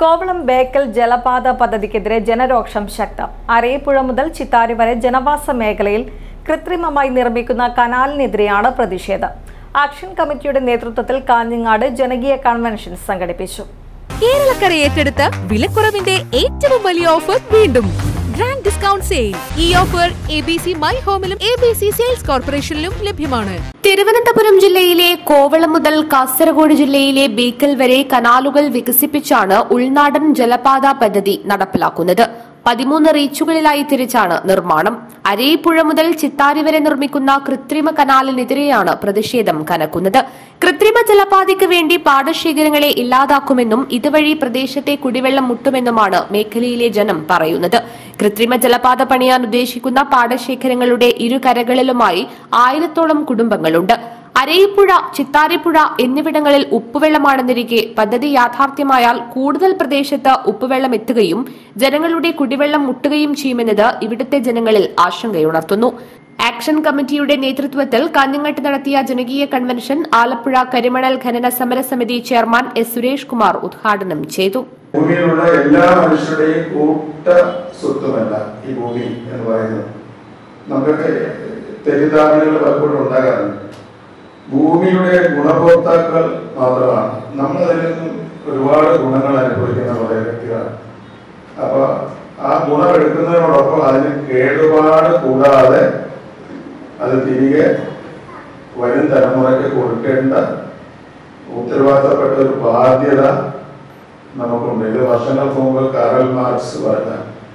കോവളം ബേക്കൽ ജലപാത പദ്ധതിക്കെതിരെ ജനരോഷം ശക്തം. അരയപ്പുഴ മുതൽ ചിത്താരി വരെ ജനവാസ മേഖലയിൽ കൃത്രിമമായി നിർമ്മിക്കുന്ന കനാലിനെതിരെയാണ് പ്രതിഷേധം. ആക്ഷൻ കമ്മിറ്റിയുടെ നേതൃത്വത്തിൽ കാഞ്ഞങ്ങാട് ജനകീയ കൺവെൻഷൻ സംഘടിപ്പിച്ചു. കേരളക്കര ഏറ്റെടുത്ത വിലക്കുറവിന്റെ ഏറ്റവും വലിയ ഓഫർ വീണ്ടും ഗ്രാൻഡ് ഡിസ്കൗണ്ട് സെയിൽ. ഈ ഓഫർ ABC മൈ ഹോമിലും ABC സെയിൽസ് കോർപ്പറേഷനിലും ലഭ്യമാണ്. തിരുവനന്തപുരം ജില്ലയിലെ കോവളം മുതൽ കാസർഗോഡ് ജില്ലയിലെ ബേക്കൽ വരെ കനാലുകൾ വികസിപ്പിച്ചാണ് ഉൾനാടൻ ജലപാത പദ്ധതി നടപ്പിലാക്കുന്നത്. 13 റീച്ചുകളിലായി തിരിച്ചാണ് നിർമ്മാണം. അരയപ്പുഴ മുതൽ ചിത്താരി വരെ നിർമ്മിക്കുന്ന കൃത്രിമ കനാലിനെതിരെയാണ് പ്രതിഷേധം കനക്കുന്നത്. കൃത്രിമ ജലപാതയ്ക്ക് വേണ്ടി പാടശേഖരങ്ങളെ ഇല്ലാതാക്കുമെന്നും ഇതുവഴി പ്രദേശത്തെ കുടിവെള്ളം മുട്ടുമെന്നുമാണ് മേഖലയിലെ ജനം പറയുന്നത്. കൃത്രിമ ജലപാത പണിയാൻ ഉദ്ദേശിക്കുന്ന പാടശേഖരങ്ങളുടെ ഇരുകരകളിലുമായി 1000-ഓളം കുടുംബങ്ങളുണ്ട്. അരയപ്പുഴ, ചിത്താരിപ്പുഴ എന്നിവിടങ്ങളിൽ ഉപ്പുവെള്ളമാണെന്നിരിക്കെ പദ്ധതി യാഥാർത്ഥ്യമായാൽ കൂടുതൽ പ്രദേശത്ത് ഉപ്പുവെള്ളം എത്തുകയും ജനങ്ങളുടെ കുടിവെള്ളം മുട്ടുകയും ചെയ്യുമെന്നത് ഇവിടുത്തെ ജനങ്ങളിൽ ആശങ്കയുണർത്തുന്നു. ആക്ഷൻ കമ്മിറ്റിയുടെ നേതൃത്വത്തിൽ കാഞ്ഞങ്ങാട്ട് നടത്തിയ ജനകീയ കൺവെൻഷൻ ആലപ്പുഴ കരിമണൽ ഖനന സമരസമിതി ചെയർമാൻ S. സുരേഷ് കുമാർ ഉദ്ഘാടനം ചെയ്തു. ഭൂമിയിലുള്ള എല്ലാ മനുഷ്യരുടെയും കൂട്ട സ്വത്തുമല്ല ഈ ഭൂമി എന്ന് പറയുന്നത്. നമുക്ക് തെറ്റിദ്ധാരണകൾ പലപ്പോഴും ഉണ്ടാകാറുണ്ട്. ഭൂമിയുടെ ഗുണഭോക്താക്കൾ മാത്രമാണ്. നമ്മൾ അതിൽ നിന്നും ഒരുപാട് ഗുണങ്ങൾ അനുഭവിക്കുന്ന കുറേ വ്യക്തികളാണ്. അപ്പൊ ആ ഗുണം എടുക്കുന്നതിനോടൊപ്പം അതിന് കേടുപാട് കൂടാതെ അത് തിരികെ വരും തലമുറയ്ക്ക് കൊടുക്കേണ്ട ഉത്തരവാദിത്തപ്പെട്ട ഒരു ബാധ്യത നമുക്കുണ്ട്. ഇത് വർഷങ്ങൾക്ക് മുമ്പ് കാറൽ മാർക്സ് പറഞ്ഞ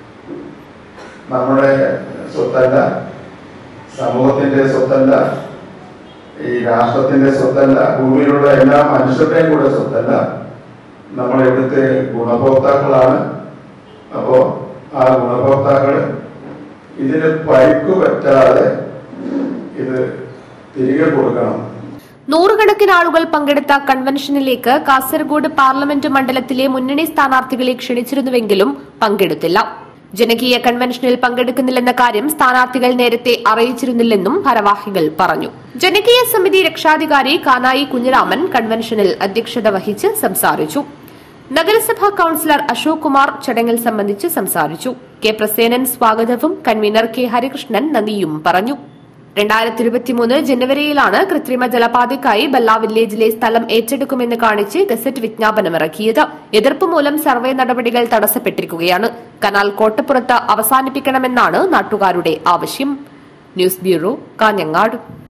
നമ്മുടെ സ്വത്തല്ല, സമൂഹത്തിന്റെ സ്വത്തല്ല, ഈ രാഷ്ട്രത്തിന്റെ സ്വത്തല്ല, ഭൂമിയിലുള്ള എല്ലാ മനുഷ്യരുടെയും കൂടെ സ്വത്തല്ല, നമ്മൾ ഇവിടുത്തെ ഗുണഭോക്താക്കളാണ്. അപ്പോ ആ ഗുണഭോക്താക്കൾ ഇതിന് പരിക്കു പറ്റാതെ ഇത് തിരികെ കൊടുക്കണം. നൂറുകണക്കിന് ആളുകൾ പങ്കെടുത്ത കൺവെൻഷനിലേക്ക് കാസർഗോഡ് പാർലമെന്റ് മണ്ഡലത്തിലെ മുന്നണി സ്ഥാനാർത്ഥികളെ ക്ഷണിച്ചിരുന്നുവെങ്കിലും പങ്കെടുത്തില്ല. ജനകീയ കൺവെൻഷനിൽ പങ്കെടുക്കുന്നില്ലെന്ന കാര്യം സ്ഥാനാർത്ഥികൾ നേരത്തെ അറിയിച്ചിരുന്നില്ലെന്നും ഭാരവാഹികൾ പറഞ്ഞു. ജനകീയ സമിതി രക്ഷാധികാരി കാനായി കുഞ്ഞിരാമൻ കൺവെൻഷനിൽ അധ്യക്ഷത വഹിച്ച് സംസാരിച്ചു. നഗരസഭാ കൌൺസിലർ അശോക് കുമാർ ചടങ്ങിൽ സംബന്ധിച്ച് സംസാരിച്ചു. കെ. പ്രസേനൻ സ്വാഗതവും കൺവീനർ കെ. ഹരികൃഷ്ണൻ നന്ദിയും പറഞ്ഞു. 2023 ജനുവരിയിലാണ് കൃത്രിമ ജലപാതയ്ക്കായി ബല്ല വില്ലേജിലെ സ്ഥലം ഏറ്റെടുക്കുമെന്ന് കാണിച്ച് ഗസറ്റ് വിജ്ഞാപനമിറക്കിയത്. എതിർപ്പ് മൂലം സർവേ നടപടികൾ തടസ്സപ്പെട്ടിരിക്കുകയാണ്. കനാൽ കോട്ടപ്പുറത്ത് അവസാനിപ്പിക്കണമെന്നാണ് നാട്ടുകാരുടെ ആവശ്യം. News bureau, Kanhangad.